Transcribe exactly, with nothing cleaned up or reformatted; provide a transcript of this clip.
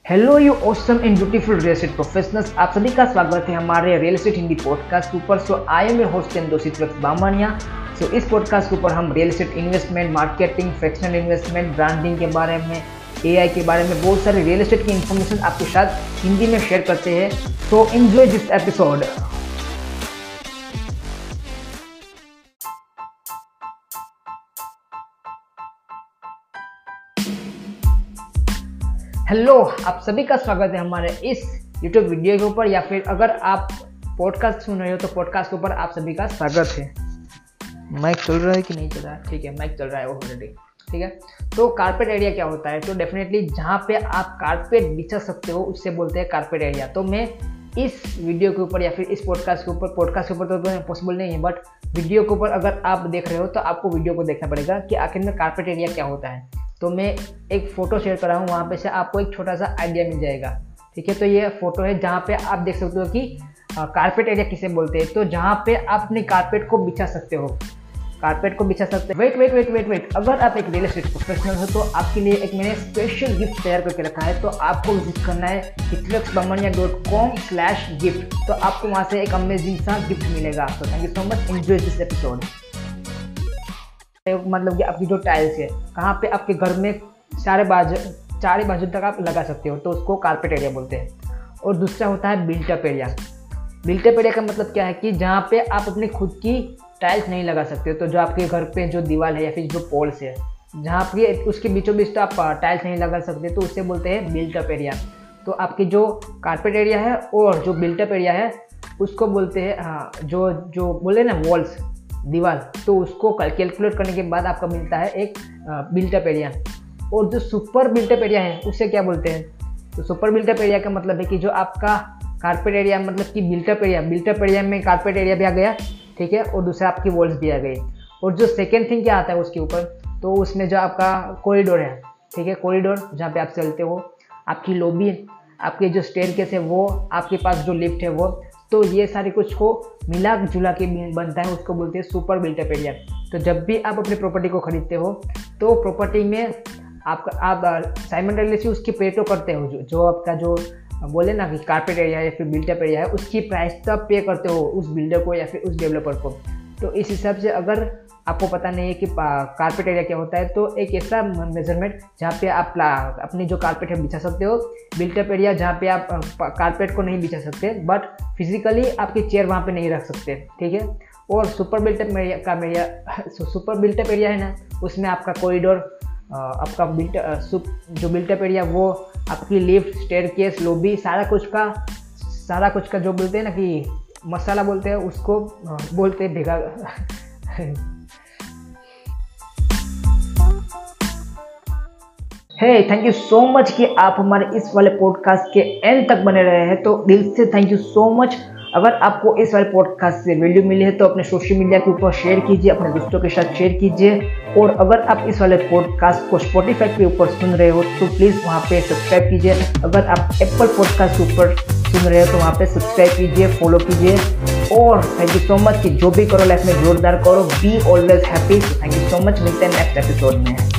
Hello you awesome and beautiful real estate professionals, आप सभी का स्वागत है हमारे रियल एस्टेट हिंदी पॉडकास्ट के ऊपर। So I am your host and Doshit Bamniya. So इस पॉडकास्ट के ऊपर हम real estate investment, marketing, fractional investment, branding के बारे में, एआई के बारे में बहुत सारे रियल एस्टेट की इन्फॉर्मेशन आपके साथ हिंदी में शेयर करते हैं। So enjoy this episode. Hello, आप सभी का स्वागत है हमारे इस यूट्यूब वीडियो के ऊपर, या फिर अगर आप पॉडकास्ट सुन रहे हो तो पॉडकास्ट के ऊपर आप सभी का स्वागत है। माइक चल रहा है कि नहीं चल रहा है? ठीक है, माइक चल रहा है ऑलरेडी। ठीक है, तो कारपेट एरिया क्या होता है? तो डेफिनेटली जहाँ पे आप कारपेट बिछा सकते हो उससे बोलते हैं कारपेट एरिया। तो मैं इस वीडियो के ऊपर या फिर इस पॉडकास्ट के ऊपर, पॉडकास्ट के ऊपर तो पॉसिबल नहीं है, बट वीडियो के ऊपर अगर आप देख रहे हो तो आपको वीडियो को देखना पड़ेगा कि आखिर में कारपेट एरिया क्या होता है। तो मैं एक फ़ोटो शेयर कर रहा हूँ, वहाँ पे से आपको एक छोटा सा आइडिया मिल जाएगा। ठीक है, तो ये फोटो है जहाँ पे आप देख सकते हो कि कारपेट एरिया किसे बोलते हैं। तो जहाँ पे आप अपनी कारपेट को बिछा सकते हो, कारपेट को बिछा सकते हो। Wait wait wait wait wait अगर आप एक रियल एस्टेट प्रोफेशनल हो तो आपके लिए एक मैंने स्पेशल गिफ्ट तैयार करके रखा है। तो आपको विजिट करना है हितलक्स Bamniya dot com slash gift. तो आपको वहाँ से एक अमेजिंग सा गिफ्ट मिलेगा। तो thank you so much, enjoy this episode. मतलब कि आपकी जो टाइल्स है, कहाँ पे आपके घर में चारे बाजू चारे बाजू तक आप लगा सकते हो, तो उसको कारपेट एरिया बोलते हैं। और दूसरा होता है बिल्टअप एरिया। बिल्टअप एरिया का मतलब क्या है कि जहाँ पे आप अपनी खुद की टाइल्स नहीं लगा सकते हो। तो जो आपके घर पे जो दीवार है या फिर जो पोल्स है, जहाँ पे उसके बीचों बीच तो आप टाइल्स नहीं लगा सकते, तो उससे बोलते हैं बिल्टअप एरिया। तो आपकी जो कारपेट एरिया है और जो बिल्टअप एरिया है उसको बोलते हैं, हाँ, जो जो बोले ना वॉल्स, दीवार, तो उसको कैलकुलेट करने के बाद आपका मिलता है एक बिल्टअप एरिया। और जो सुपर बिल्टअप एरिया है उसे क्या बोलते हैं? तो सुपर बिल्टअप एरिया का मतलब है कि जो आपका कारपेट एरिया, मतलब कि बिल्टअप एरिया, बिल्टअप एरिया में कारपेट एरिया भी आ गया, ठीक है, और दूसरा आपकी वॉल्स भी आ गई। और जो सेकेंड थिंग क्या आता है उसके ऊपर, तो उसमें जो आपका कॉरिडोर है, ठीक है, कॉरिडोर जहाँ पे आप चलते हो, आपकी लॉबी, आपके जो स्टेयरकेस है वो, आपके पास जो लिफ्ट है वो, तो ये सारे कुछ को मिला जुला के बनता है, उसको बोलते हैं सुपर बिल्टअप एरिया। तो जब भी आप अपनी प्रॉपर्टी को खरीदते हो तो प्रॉपर्टी में आपका आप साइमल्टेनियसली उसकी पेटो करते हो, जो जो आपका जो बोले ना कि कारपेट एरिया या फिर बिल्टअप एरिया है, उसकी प्राइस तब पे करते हो उस बिल्डर को या फिर उस डेवलपर को। तो इस हिसाब से अगर आपको पता नहीं है कि कारपेट एरिया क्या होता है, तो एक ऐसा मेजरमेंट जहाँ पे आप अपनी जो कारपेट है बिछा सकते हो। बिल्टअप एरिया जहाँ पे आप कारपेट को नहीं बिछा सकते, बट फिजिकली आपकी चेयर वहाँ पे नहीं रख सकते, ठीक है। और सुपर बिल्टअप एरिया का एरिया, सुपर बिल्टअप एरिया है ना, उसमें आपका कॉरिडोर, आपका बिल्ट जो बिल्टअप एरिया वो आपकी लिफ्ट, स्टेयरकेस, लॉबी, सारा कुछ का सारा कुछ का जो बोलते हैं ना कि मसाला बोलते हैं, उसको बोलते हैं भेगा। Hey, thank you so much कि आप हमारे इस वाले पॉडकास्ट के एंड तक बने रहे हैं। तो दिल से थैंक यू सो मच। अगर आपको इस वाले पॉडकास्ट से वैल्यू मिली है तो अपने सोशल मीडिया के ऊपर शेयर कीजिए, अपने दोस्तों के साथ शेयर कीजिए। और अगर आप इस वाले पॉडकास्ट को स्पॉटिफाई के ऊपर सुन रहे हो तो प्लीज़ वहाँ पे सब्सक्राइब कीजिए। अगर आप एप्पल पॉडकास्ट के ऊपर सुन रहे हो तो वहाँ पे सब्सक्राइब कीजिए, फॉलो कीजिए। और थैंक यू सो मच कि जो भी करो लाइफ में जोरदार करो, be always happy. Thank you so much, मिलते हैं नेक्स्ट एपिसोड में।